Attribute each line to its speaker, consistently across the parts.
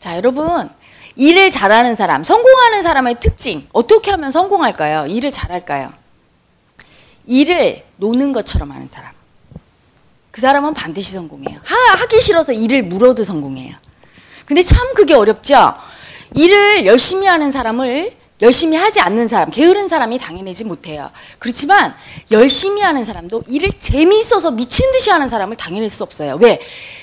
Speaker 1: 자, 여러분, 일을 잘하는 사람, 성공하는 사람의 특징, 어떻게 하면 성공할까요? 일을 잘할까요? 일을 노는 것처럼 하는 사람. 그 사람은 반드시 성공해요. 하기 싫어서 일을 물어도 성공해요. 근데 참 그게 어렵죠? 일을 열심히 하는 사람을 열심히 하지 않는 사람, 게으른 사람이 당해내지 못해요. 그렇지만 열심히 하는 사람도 일을 재미있어서 미친 듯이 하는 사람을 당해낼 수 없어요. 왜?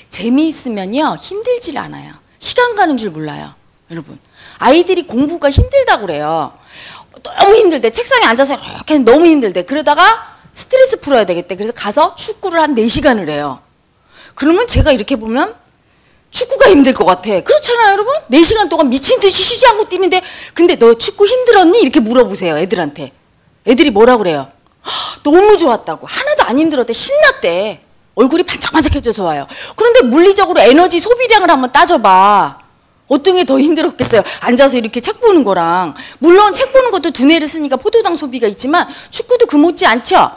Speaker 1: 재미있으면요, 힘들질 않아요. 시간 가는 줄 몰라요. 여러분, 아이들이 공부가 힘들다고 그래요. 너무 힘들대. 책상에 앉아서 이렇게 너무 힘들대. 그러다가 스트레스 풀어야 되겠대. 그래서 가서 축구를 한 4시간을 해요. 그러면 제가 이렇게 보면 축구가 힘들 것 같아. 그렇잖아요, 여러분? 4시간 동안 미친 듯이 쉬지 않고 뛰는데, 근데 너 축구 힘들었니? 이렇게 물어보세요, 애들한테. 애들이 뭐라 그래요? 너무 좋았다고. 하나도 안 힘들었대. 신났대. 얼굴이 반짝반짝해져서 와요. 그런데 물리적으로 에너지 소비량을 한번 따져봐. 어떤 게 더 힘들었겠어요? 앉아서 이렇게 책 보는 거랑. 물론 책 보는 것도 두뇌를 쓰니까 포도당 소비가 있지만 축구도 그 못지 않죠?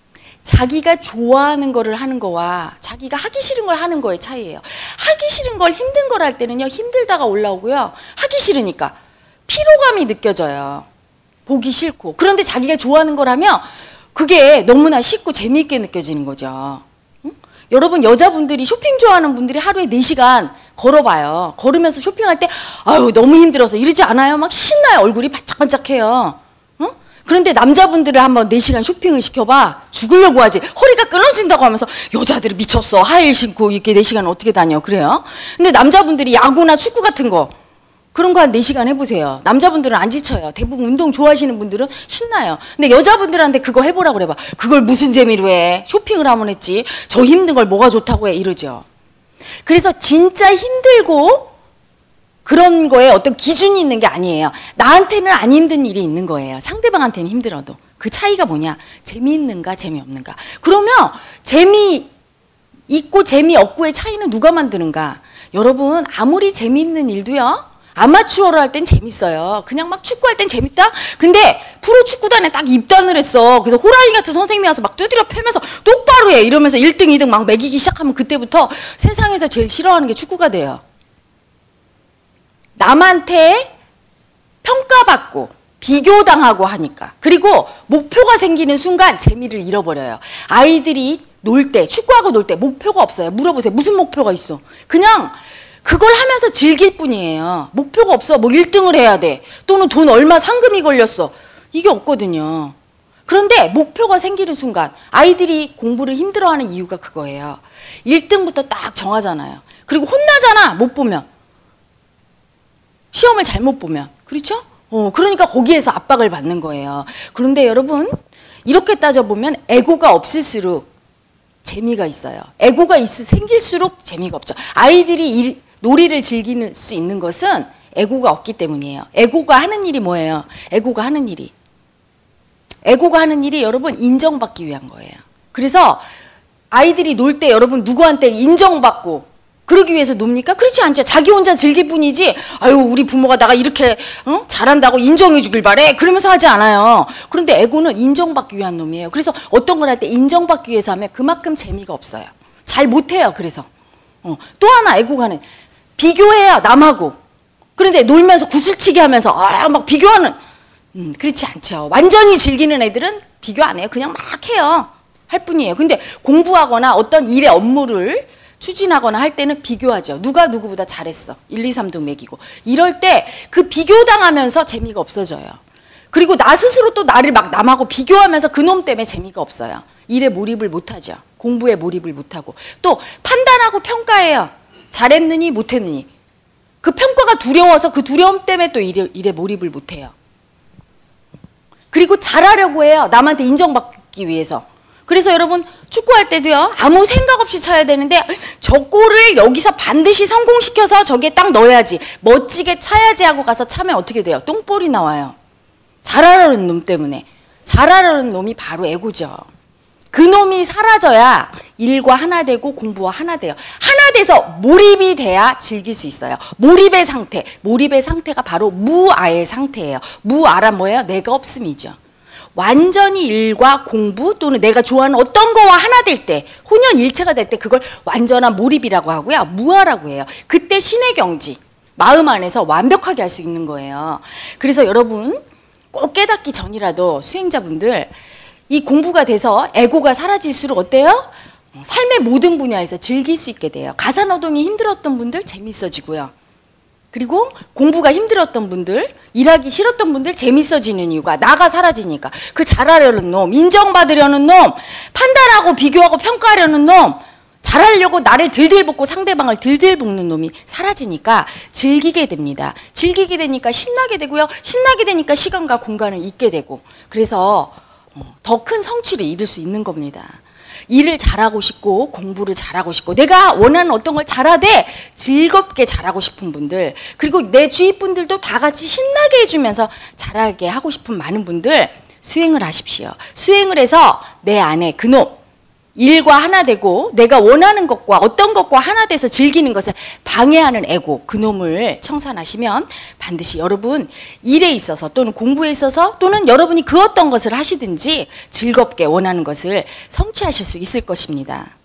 Speaker 1: 자기가 좋아하는 거를 하는 거와 자기가 하기 싫은 걸 하는 거의 차이예요. 하기 싫은 걸 힘든 걸 할 때는요, 힘들다가 올라오고요. 하기 싫으니까 피로감이 느껴져요. 보기 싫고. 그런데 자기가 좋아하는 걸 하면 그게 너무나 쉽고 재미있게 느껴지는 거죠. 응? 여러분, 여자분들이 쇼핑 좋아하는 분들이 하루에 4시간 걸어봐요. 걸으면서 쇼핑할 때 아유 너무 힘들어서 이러지 않아요? 막 신나요. 얼굴이 반짝반짝해요. 응? 그런데 남자분들을 한번 4시간 쇼핑을 시켜봐. 죽으려고 하지. 허리가 끊어진다고 하면서 여자들이 미쳤어. 하이힐 신고 이렇게 4시간 어떻게 다녀. 그래요. 근데 남자분들이 야구나 축구 같은 거 그런 거 한 4시간 해보세요. 남자분들은 안 지쳐요. 대부분 운동 좋아하시는 분들은 신나요. 근데 여자분들한테 그거 해보라고 그래봐. 그걸 무슨 재미로 해. 쇼핑을 하면 했지. 저 힘든 걸 뭐가 좋다고 해. 이러죠. 그래서 진짜 힘들고 그런 거에 어떤 기준이 있는 게 아니에요. 나한테는 안 힘든 일이 있는 거예요. 상대방한테는 힘들어도. 그 차이가 뭐냐? 재미있는가 재미없는가. 그러면 재미있고 재미없고의 차이는 누가 만드는가? 여러분, 아무리 재미있는 일도요, 아마추어로 할 땐 재밌어요. 그냥 막 축구할 땐 재밌다? 근데 프로 축구단에 딱 입단을 했어. 그래서 호랑이 같은 선생님이 와서 막 두드려 패면서 똑바로 해. 이러면서 1등, 2등 막 매기기 시작하면 그때부터 세상에서 제일 싫어하는 게 축구가 돼요. 남한테 평가받고 비교당하고 하니까. 그리고 목표가 생기는 순간 재미를 잃어버려요. 아이들이 놀 때, 축구하고 놀 때 목표가 없어요. 물어보세요. 무슨 목표가 있어? 그냥 그걸 하면서 즐길 뿐이에요. 목표가 없어. 뭐 1등을 해야 돼. 또는 돈 얼마 상금이 걸렸어. 이게 없거든요. 그런데 목표가 생기는 순간 아이들이 공부를 힘들어하는 이유가 그거예요. 1등부터 딱 정하잖아요. 그리고 혼나잖아. 못 보면. 시험을 잘못 보면. 그렇죠? 그러니까 거기에서 압박을 받는 거예요. 그런데 여러분, 이렇게 따져보면 에고가 없을수록 재미가 있어요. 에고가 생길수록 재미가 없죠. 아이들이 놀이를 즐길 수 있는 것은 에고가 없기 때문이에요. 에고가 하는 일이 뭐예요? 에고가 하는 일이 여러분 인정받기 위한 거예요. 그래서 아이들이 놀 때 여러분 누구한테 인정받고 그러기 위해서 놉니까? 그렇지 않죠. 자기 혼자 즐길 뿐이지 아유 우리 부모가 나가 이렇게 잘한다고 인정해 주길 바래 그러면서 하지 않아요. 그런데 에고는 인정받기 위한 놈이에요. 그래서 어떤 걸 할 때 인정받기 위해서 하면 그만큼 재미가 없어요. 잘 못해요. 그래서 또 하나 에고가는 비교해요. 남하고. 그런데 놀면서 구슬치기 하면서 막 비교하는 그렇지 않죠. 완전히 즐기는 애들은 비교 안 해요. 그냥 막 해요. 할 뿐이에요. 근데 공부하거나 어떤 일의 업무를 추진하거나 할 때는 비교하죠. 누가 누구보다 잘했어. 1, 2, 3등 매기고. 이럴 때 그 비교당하면서 재미가 없어져요. 그리고 나 스스로 또 나를 막 남하고 비교하면서 그놈 때문에 재미가 없어요. 일에 몰입을 못하죠. 공부에 몰입을 못하고. 또 판단하고 평가해요. 잘했느니 못했느니. 그 평가가 두려워서 그 두려움 때문에 또 일에 몰입을 못해요. 그리고 잘하려고 해요. 남한테 인정받기 위해서. 그래서 여러분 축구할 때도요. 아무 생각 없이 차야 되는데 저 골을 여기서 반드시 성공시켜서 저기에 딱 넣어야지. 멋지게 차야지 하고 가서 차면 어떻게 돼요? 똥볼이 나와요. 잘하려는 놈 때문에. 잘하려는 놈이 바로 에고죠. 그 놈이 사라져야 일과 하나 되고 공부와 하나 돼요. 하나 돼서 몰입이 돼야 즐길 수 있어요. 몰입의 상태가 바로 무아의 상태예요. 무아란 뭐예요? 내가 없음이죠. 완전히 일과 공부 또는 내가 좋아하는 어떤 거와 하나 될 때, 혼연일체가 될 때 그걸 완전한 몰입이라고 하고요. 무아라고 해요. 그때 신의 경지, 마음 안에서 완벽하게 할 수 있는 거예요. 그래서 여러분 꼭 깨닫기 전이라도 수행자분들 이 공부가 돼서 에고가 사라질수록 어때요? 삶의 모든 분야에서 즐길 수 있게 돼요. 가사노동이 힘들었던 분들 재밌어지고요. 그리고 공부가 힘들었던 분들, 일하기 싫었던 분들 재밌어지는 이유가 나가 사라지니까. 그 잘하려는 놈, 인정받으려는 놈, 판단하고 비교하고 평가하려는 놈, 잘하려고 나를 들들 볶고 상대방을 들들 볶는 놈이 사라지니까 즐기게 됩니다. 즐기게 되니까 신나게 되고요. 신나게 되니까 시간과 공간을 잊게 되고, 그래서 더 큰 성취를 이룰 수 있는 겁니다. 일을 잘하고 싶고 공부를 잘하고 싶고 내가 원하는 어떤 걸 잘하되 즐겁게 잘하고 싶은 분들, 그리고 내 주위 분들도 다 같이 신나게 해주면서 잘하게 하고 싶은 많은 분들 수행을 하십시오. 수행을 해서 내 안에 그놈, 일과 하나 되고 내가 원하는 것과 어떤 것과 하나 돼서 즐기는 것을 방해하는 에고, 그놈을 청산하시면 반드시 여러분 일에 있어서 또는 공부에 있어서 또는 여러분이 그 어떤 것을 하시든지 즐겁게 원하는 것을 성취하실 수 있을 것입니다.